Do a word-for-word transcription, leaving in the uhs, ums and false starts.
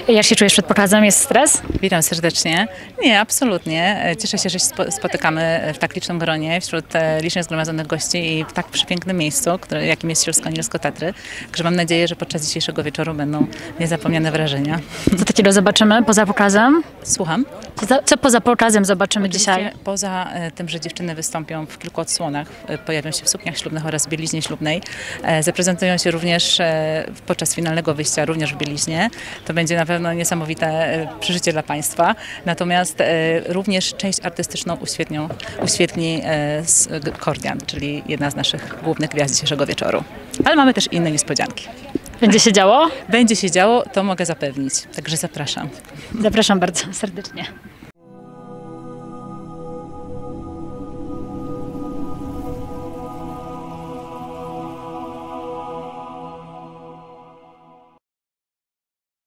Jak się czujesz przed pokazem? Jest stres? Witam serdecznie. Nie, absolutnie. Cieszę się, że się spo- spotykamy w tak licznym gronie, wśród e, licznie zgromadzonych gości i w tak przepięknym miejscu, które, jakim jest Śląsko-Anielsko-Tatry. Także mam nadzieję, że podczas dzisiejszego wieczoru będą niezapomniane wrażenia. Co takiego zobaczymy poza pokazem? Słucham. Co, za- co poza pokazem zobaczymy dzisiaj? Oczywiście Poza e, tym, że dziewczyny wystąpią w kilku odsłonach, e, pojawią się w sukniach ślubnych oraz w bieliźnie ślubnej, e, zaprezentują się również e, podczas finalnego wyjścia, również w bieliźnie. To będzie na pewno niesamowite e, przeżycie dla Państwa. Natomiast e, również część artystyczną uświetnią, uświetni e, s- G- Kordian, czyli jedna z naszych głównych gwiazd dzisiejszego wieczoru. Ale mamy też inne niespodzianki. Będzie się działo? Będzie się działo, to mogę zapewnić. Także zapraszam. Zapraszam bardzo serdecznie.